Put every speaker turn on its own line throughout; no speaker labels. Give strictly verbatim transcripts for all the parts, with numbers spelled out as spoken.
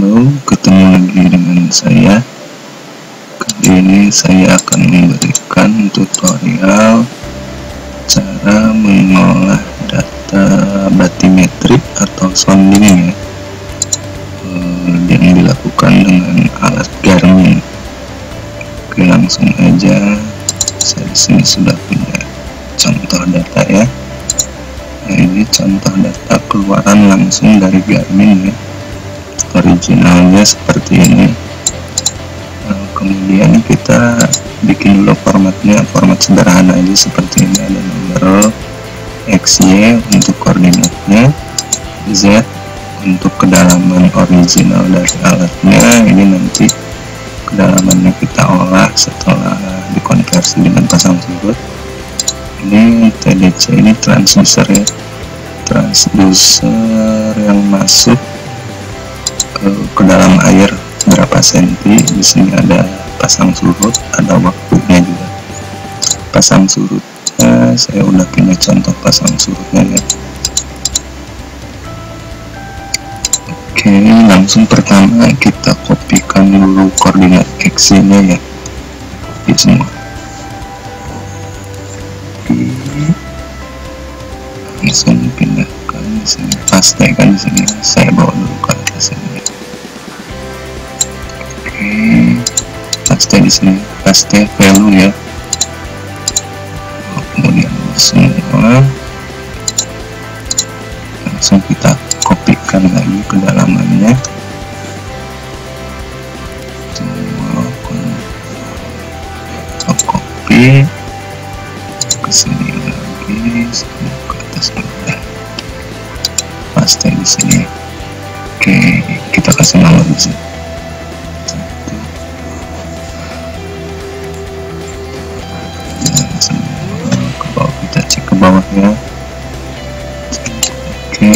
Halo, ketemu lagi dengan saya. Kali ini saya akan memberikan tutorial cara mengolah data batimetrik atau sounding ya, yang dilakukan dengan alat Garmin. Oke, langsung aja. Saya di sini sudah punya contoh data ya. Nah, ini contoh data keluaran langsung dari Garmin ya. Originalnya seperti ini. Nah, kemudian kita bikin dulu formatnya, format sederhana aja seperti ini. Ada nomor X Y untuk koordinatnya, Z untuk kedalaman original dari alatnya. Ini nanti kedalamannya kita olah setelah dikonversi dengan pasang surut. Ini T D C, ini transducer ya, transducer yang masuk ke, ke dalam air berapa senti. Di sini ada pasang surut, ada waktunya juga. Pasang surutnya saya udah punya contoh pasang surutnya ya. Oke, langsung pertama kita kopikan dulu koordinat X Y nya ya, kopi semua. Oke, langsung pindahkan di sini, pastekan di sini. Saya bawa dulu ke atas ini. Oke, paste di sini, paste value ya. Kemudian semua langsung kita kopikan lagi kedalamannya. Semua copy ke sini lagi, semua ke atas juga. Paste di sini. Oke, kita kasih nama di sini. Satu. Dan semua ke bawah, kita cek ke bawahnya. Oke,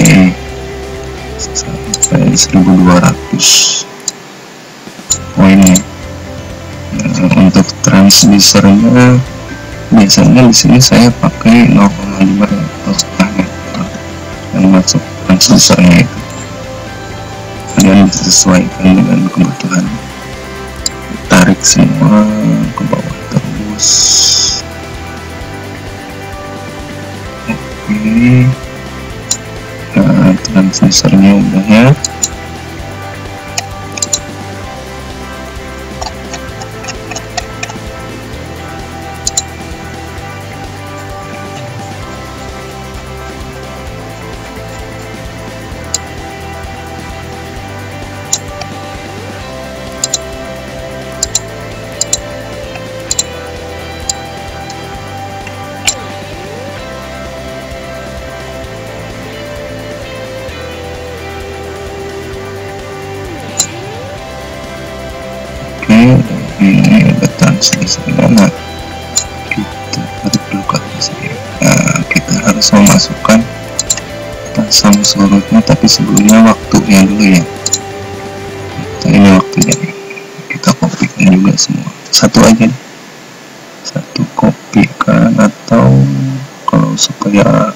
sampai seribu dua ratus poinnya. Nah, untuk transducernya biasanya di sini saya pakai nol koma lima ya, atau setengah meter yang masuk transducernya itu. Kalian disesuaikan dengan kebutuhan. Tarik semua ke bawah terus. Oke. Nah, transducernya udah ya. Ini ada transducer dana, kita tarik dulu ke atas ya. Nah, kita harus memasukkan pasang surutnya, tapi sebelumnya waktunya dulu ya. Kita ini waktunya, kita kopikan juga semua, satu aja, satu kopikan, atau kalau supaya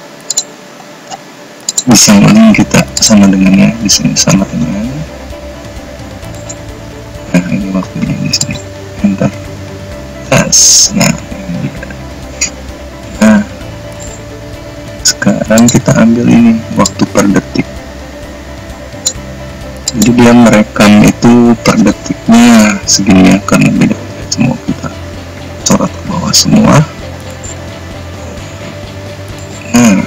bisa nguling kita sama dengannya di sini, sama dengan. Nah, ini waktunya di sini. Enter. Yes. Nah, ini dia. Nah, sekarang kita ambil ini waktu per detik. Jadi dia merekam itu per detiknya segini ya, karena beda semua. Kita coret ke bawah semua. Nah,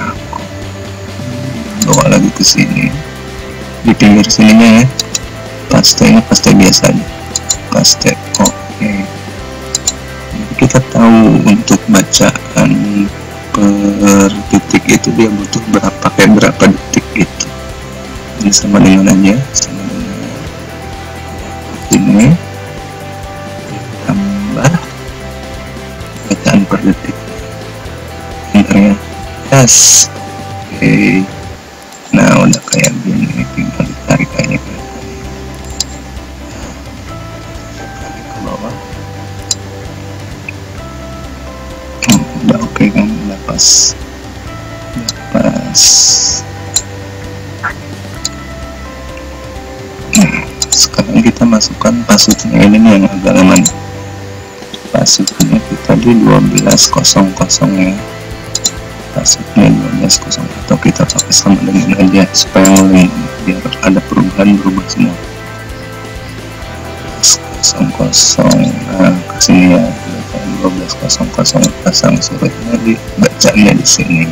bawa lagi ke sini, di pinggir sininya ya. Paste ini paste biasa aja, paste. Oke, okay. Kita tahu untuk bacaan per detik itu dia butuh berapa, kayak berapa detik gitu. Ini sama dengan aja, sama dengan ini tambah bacaan per detik. Enternya, yes. Oke, okay. Nah udah kayak gini, tinggal ditarik aja ke bawah. Hmm, udah oke okay kan, udah pas, udah pas. Hmm. kita masukkan passwordnya. Ini nih yang agak lama nih. Passwordnya kita di dua belas nol nol ya. Passwordnya dua belas nol nol atau kita pakai sama dengan aja supaya ngeling biar ada perubahan, berubah semua. nol nol nah kesini ya, dua belas nol nol pasang surutnya, dibacanya di sini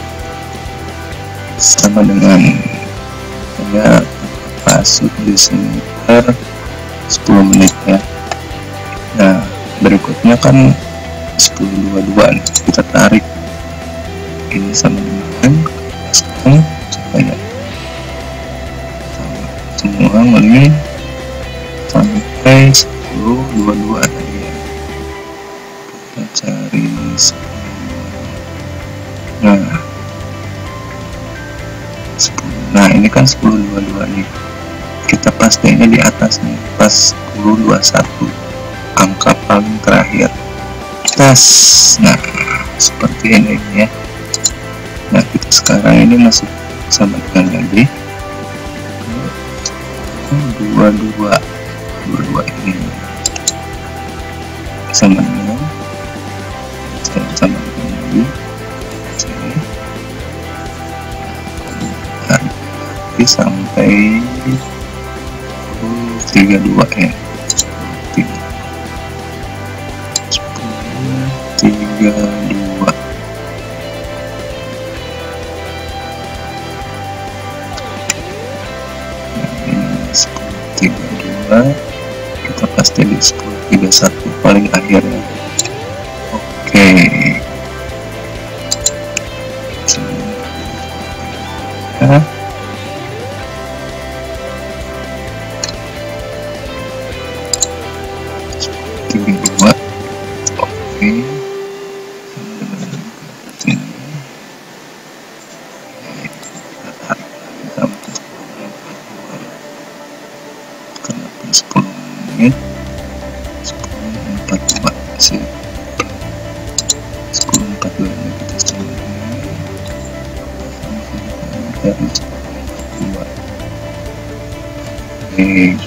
sama dengan ya password di sini per sepuluh menit ya. Nah berikutnya kan sepuluh dua puluh dua nih, kita tarik ini sama dengan sekarang supaya sama semua ngeling sampai sepuluh dua puluh dua tadi ya. Kita cari sepuluh. Nah sepuluh. Nah ini kan sepuluh dua puluh dua nih, kita pastinya di atas nih, pas sepuluh dua puluh satu angka paling terakhir tes. Nah seperti ini ya. Nah kita sekarang ini masuk sama dengan lagi dua dua dua dua ini sama dengan sama dengan lagi sini tarik sampai tiga puluh dua ya, sepuluh tiga puluh dua. Nah ini sepuluh tiga puluh dua, kita pasti di sepuluh tiga puluh satu paling akhirnya. Oke ya. tiga puluh dua. Oke sepuluh menit, sepuluh empat puluh dua sih, sepuluh empat puluh dua kita coba dari dua. Oke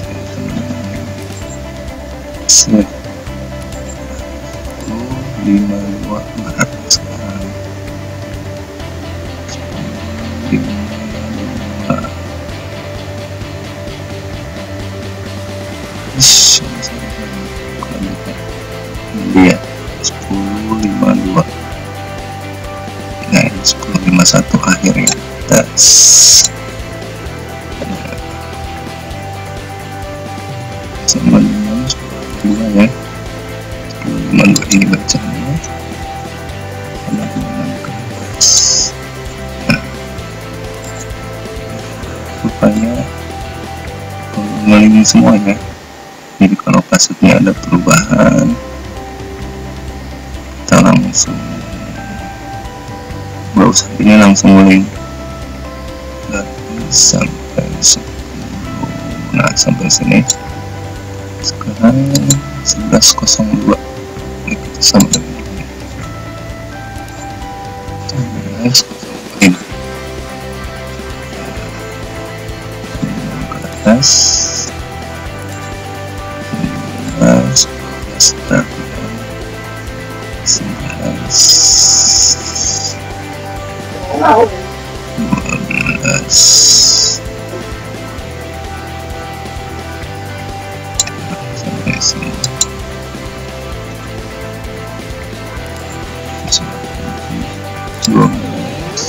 set lima dua berat sekarang lima dua lihat sepuluh lima dua. Nah ini sepuluh lima satu akhirnya tes. Sama dengan sepuluh dua ya, sepuluh lima dua ini bacanya sama dengan ke atas. Nah rupanya ngeling semuanya. Jadi kalau passwordnya ada perubahan, kita langsung browser ini langsung ngeling sampai sepuluh. Nah sampai sini sekarang sebelas nol dua ini kita sama dengan ini sebelas nol dua ini ke atas sebelas sebelas dua belas sampai sini dua belas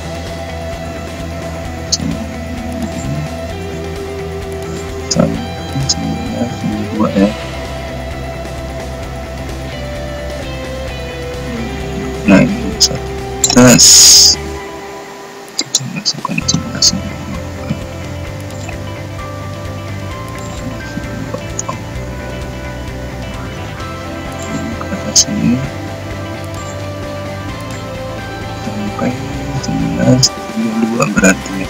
sampai sebelas dua ya. Nah ini satu tes, kita masukkan sebelas ke atas ini sampai sebelas tiga puluh dua berarti ya.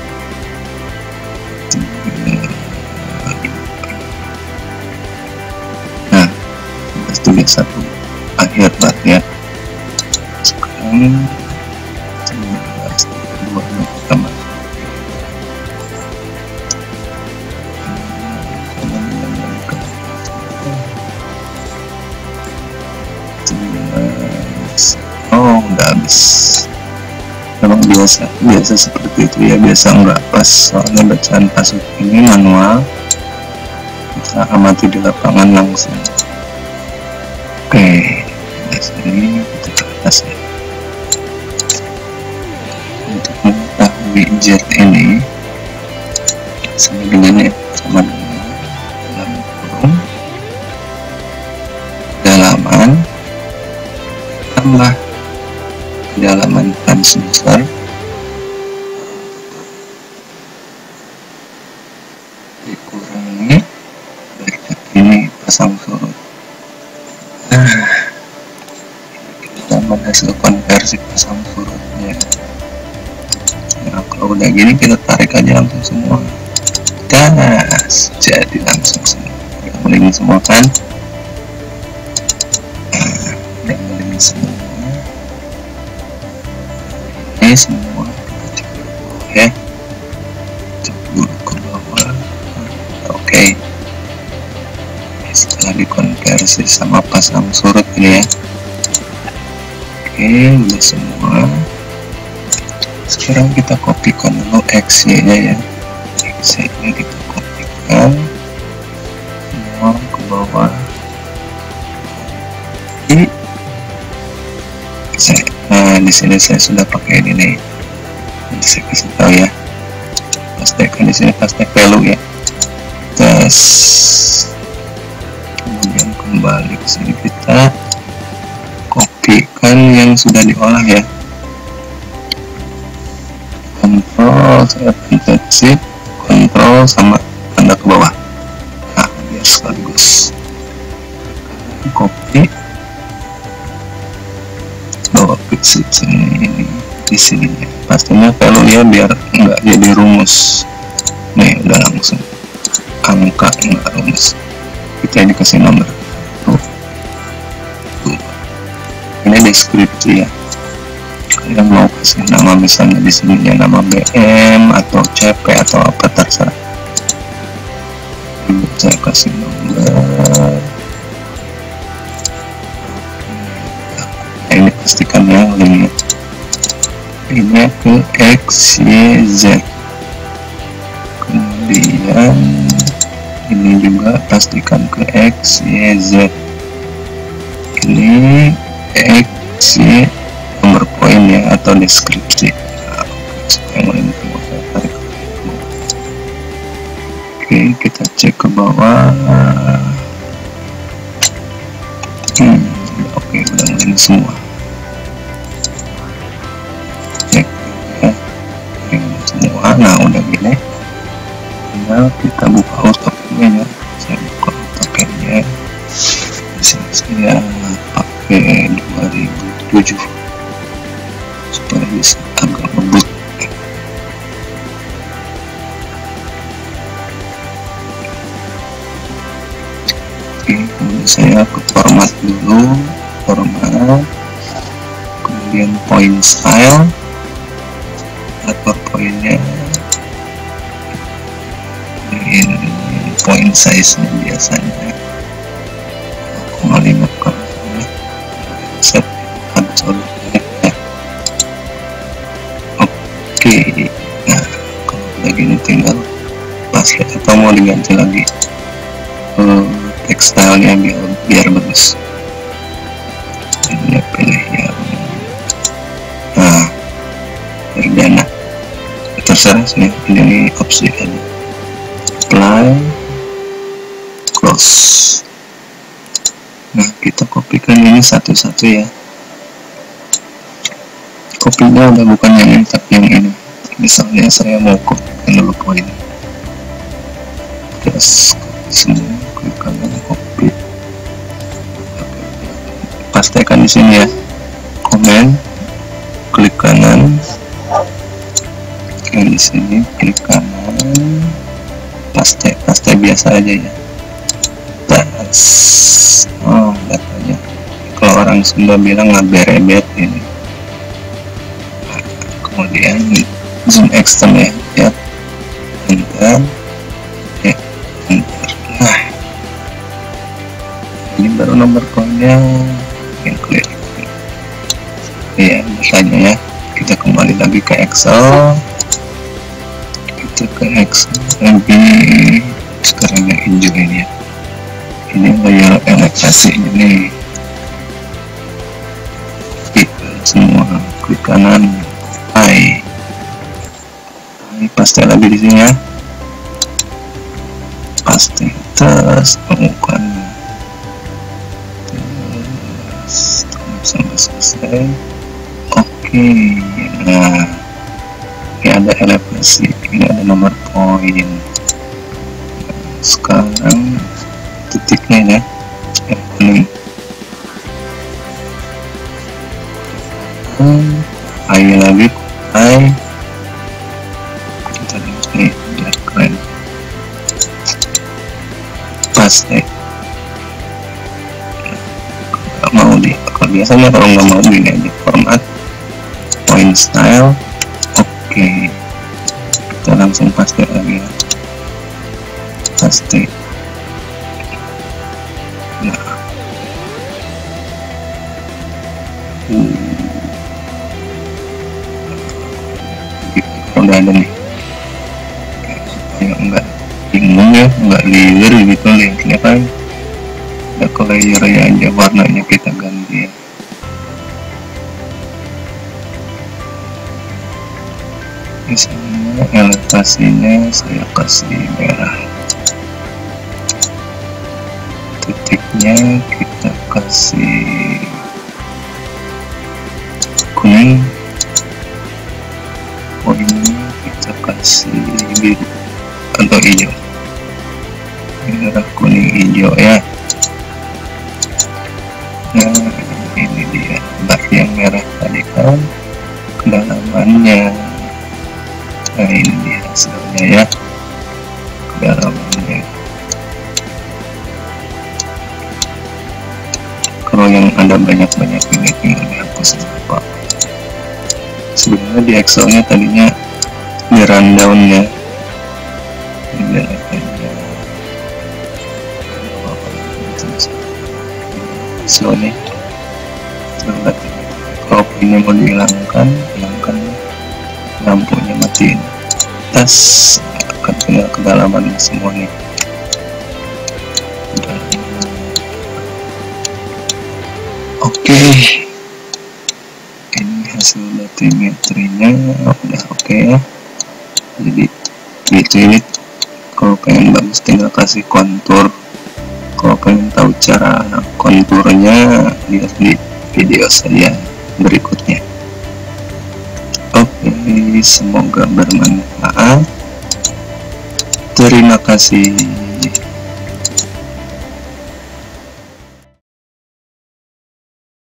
Nah sebelas tiga puluh satu akhir berarti ya. Sekarang sebelas tiga puluh dua kita masuk biasa biasa seperti itu ya, biasa nggak pas soalnya bacaan password ini manual, kita amati di lapangan langsung. Oke, di sini kita ke atas ya. Untuk mengetahui jet ini sama dengan ya, sama dengan dalam kurung dalaman tambah dalaman transducer dikurangi dari ini pasang surut. Nah, kita menghasil konversi pasang surutnya. Nah, kalau udah gini kita tarik aja langsung semua, gas, jadi langsung semua. Udah mulai semua kan? Nah, udah mulai semua. Ini semua kita cek dulu ya, cek dulu ke bawah. Oke, okay. Setelah dikonversi sama pasang surut ini ya, oke okay, udah semua. Sekarang kita kopikan dulu X Y nya ya, X Y nya kita kopikan semua ke bawah. Di Nah, di sini saya sudah pakai ini nih. Nanti saya kasih tahu ya. Pastikan di sini pasti value ya. Tes. Kemudian kembali ke sini kita kopikan yang sudah diolah ya. Control saya pencet shift, control sama tanda ke bawah. Nah, biar sekaligus. Copy. Fix sini ini di sini ya. Pastinya value ya biar enggak jadi rumus. Nih udah langsung angka enggak rumus. Kita dikasih nomor. Tuh. Tuh. Ini deskripsi ya. Kalian mau kasih nama misalnya di sini ya, nama B M atau C P atau apa terserah. Saya kasih nomor. Ini pastikan ya link ini ke X Y Z, kemudian ini juga pastikan ke X Y Z, ini X Y nomor poin ya atau deskripsi. Nah, yang lain semua saya tarik. Oke, kita cek ke bawah. hmm, oke udah mulai semua. Nah udah gini, tinggal kita buka AutoCAD-nya ya. Saya buka AutoCAD-nya. Di sini saya pakai dua ribu tujuh supaya bisa agak ngebut. Oke, kemudian saya ke format dulu, format, kemudian point style, atur poinnya. Ini point size nya biasanya nol koma lima kalau set absolutnya ya. Oke, nah kalau udah gini tinggal paste atau mau diganti lagi uh, tekstilnya biar biar bagus. Ini pilih yang nah Perdana, terserah sih, ini opsi aja. Apply, close. Nah kita kopikan ini satu-satu ya. Kopinya udah bukan yang ini tapi yang ini. Misalnya saya mau kopikan dulu poin. Terus semua klik kanan copy. Pastikan di sini ya. Komen, klik kanan. Oke, di sini klik kanan. Paste, paste biasa aja ya. Tas. Oh, datanya. Kalau orang Sunda bilang ngaberebet ini. Nah, kemudian zoom extend ya, ya. Enter. Ya, enter. Nah, ini baru nomor koinnya yang clear. Iya, datanya ya. kita kembali lagi ke Excel, kita ke Excel lagi. Sekarang yang hijau ini ya, ini layer elevasinya nih, klik semua, klik kanan, hai paste lagi di sini ya, paste terus temukan terus sampai selesai. Oke, nah ini ada elevasi, ini ada nomor poin. Sekarang titiknya ya, yang kuning, hai lagi, hai kita lihat nih biar keren, paste. Nggak mau di, kalau biasanya kalau nggak mau gini aja, format point style. Oke, kita langsung paste lagi ya, paste. Nah, uh, udah ada nih, supaya enggak bingung ya, enggak liar gitu linknya kan. Udah ke layer ya aja, warnanya kita ganti ya. Misalnya elevasinya saya kasih merah, titiknya kita kasih kuning, poinnya kita kasih biru atau hijau, merah kuning hijau ya. Nah ini dia bar yang merah tadi kan, kedalamannya. Nah ini dia hasilnya ya, kedalamannya. Kalau yang ada banyak-banyak ini tinggal dihapus apa. Sebenarnya di Excelnya tadinya di rundown ya, ini aja hasilnya. Kalau ini mau dihilangkan, hilangkan, lampunya matiin, tas akan tinggal kedalaman semua nih. Oke, ini hasil batimetrinya udah oke ya. Jadi gitu ini, kalau pengen bagus tinggal kasih kontur. Kalau pengen tahu cara konturnya, lihat di video saya berikutnya. Oke, semoga bermanfaat. Terima kasih.